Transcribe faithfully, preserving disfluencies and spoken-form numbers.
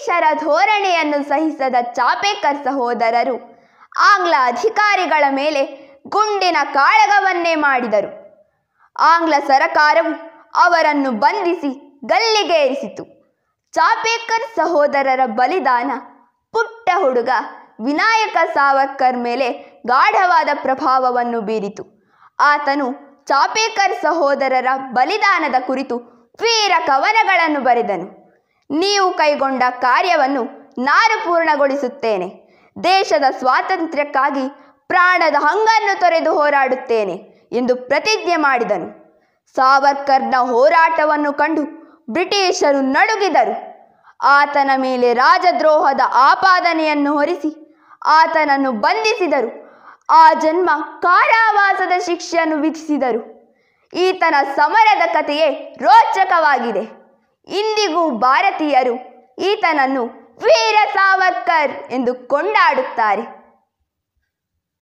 ಬ್ರಿಟಿಷರ ಧೋರಣೆಯನ್ನು ಸಹಿಸದ ಚಾಪೇಕರ್ ಸಹೋದರರು ಆಂಗ್ಲ ಅಧಿಕಾರಿಗಳ ಮೇಲೆ ಗುಂಡಿನ ಕಾಳಗವನ್ನೇ ಮಾಡಿದರು. ಆಂಗ್ಲ ಸರಕಾರವು ಅವರನ್ನು ಬಂಧಿಸಿ ಗಲ್ಲಿಗೇರಿಸಿತು. ಚಾಪೇಕರ್ ಸಹೋದರರ ಬಲಿದಾನ ಪುಟ್ಟ ಹುಡುಗ ವಿನಾಯಕ ಸಾವರ್ಕರ್ ಮೇಲೆ ಗಾಢವಾದ ಪ್ರಭಾವವನ್ನು ಬೀರಿತು. ಆತನು ಚಾಪೇಕರ್ ಸಹೋದರರ ಬಲಿದಾನದ ಕುರಿತು ವೀರ ಕವನಗಳನ್ನು ಬರೆದನು. ನೀವು ಕೈಗೊಂಡ ಕಾರ್ಯವನ್ನು ನಾನು ಪೂರ್ಣಗೊಳಿಸುತ್ತೇನೆ. ದೇಶದ ಸ್ವಾತಂತ್ರ್ಯಕ್ಕಾಗಿ ಪ್ರಾಣದ ಹಂಗನ್ನು ತೊರೆದು ಹೋರಾಡುತ್ತೇನೆ ಎಂದು ಪ್ರತಿಜ್ಞೆ ಮಾಡಿದನು. ಸಾವರ್ಕರ್ನ ಹೋರಾಟವನ್ನು ಕಂಡು ಬ್ರಿಟಿಷರು ನಡುಗಿದರು. ಆತನ ಮೇಲೆ ರಾಜದ್ರೋಹದ ಆಪಾದನೆಯನ್ನು ಹೊರಿಸಿ ಆತನನ್ನು ಬಂಧಿಸಿದರು. ಆ ಜನ್ಮ ಕಾರಾವಾಸದ ಶಿಕ್ಷೆಯನ್ನು ವಿಧಿಸಿದರು. ಈತನ ಸಮರದ ಕಥೆಯೇ ರೋಚಕವಾಗಿದೆ. ಇಂದಿಗೂ ಭಾರತೀಯರು ಈತನನ್ನು ವೀರ ಸಾವರ್ಕರ್ ಎಂದು ಕೊಂಡಾಡುತ್ತಾರೆ.